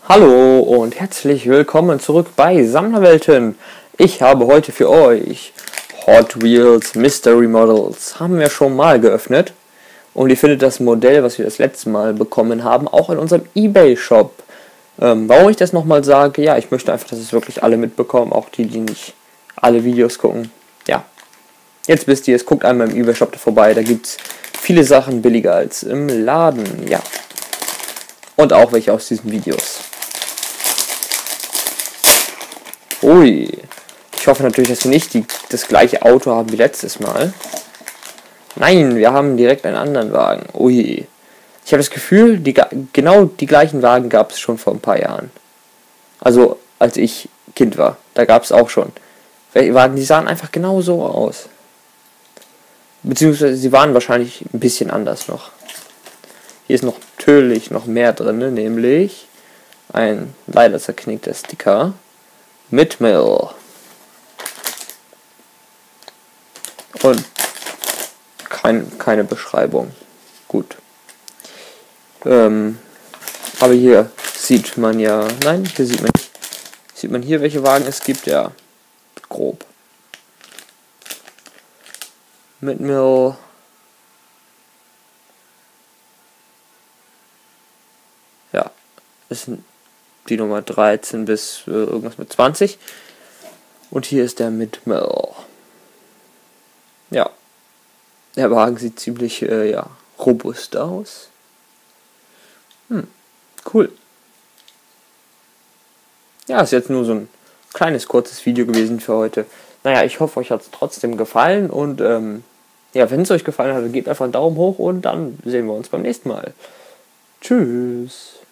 Hallo und herzlich willkommen zurück bei Sammlerwelten. Ich habe heute für euch Hot Wheels Mystery Models. Haben wir schon mal geöffnet. Und ihr findet das Modell, was wir das letzte Mal bekommen haben, auch in unserem eBay-Shop. Warum ich das nochmal sage? Ja, ich möchte einfach, dass es wirklich alle mitbekommen, auch die nicht alle Videos gucken. Ja, jetzt wisst ihr es, guckt einmal im eBay-Shop da vorbei, da gibt es viele Sachen billiger als im Laden, ja. Und auch welche aus diesen Videos. Ui, ich hoffe natürlich, dass wir nicht das gleiche Auto haben wie letztes Mal. Nein, wir haben direkt einen anderen Wagen. Ui, ich habe das Gefühl, genau die gleichen Wagen gab es schon vor ein paar Jahren. Also, als ich Kind war, da gab es auch schon Wagen, die sahen einfach genau so aus. Beziehungsweise sie waren wahrscheinlich ein bisschen anders noch. Hier ist natürlich noch mehr drin, nämlich ein leider zerknickter Sticker mit Mill. Und keine Beschreibung. Gut. Aber hier sieht man ja... Nein, hier sieht man nicht. Sieht man hier, welche Wagen es gibt? Ja, grob. Mit Mill. Ja, das sind die Nummer 13 bis irgendwas mit 20. Und hier ist der mit Mill. Ja. Der Wagen sieht ziemlich robust aus. Cool. Ja, ist jetzt nur so ein kleines, kurzes Video gewesen für heute. Naja, ich hoffe, euch hat es trotzdem gefallen. Und ja, wenn es euch gefallen hat, dann gebt einfach einen Daumen hoch und dann sehen wir uns beim nächsten Mal. Tschüss.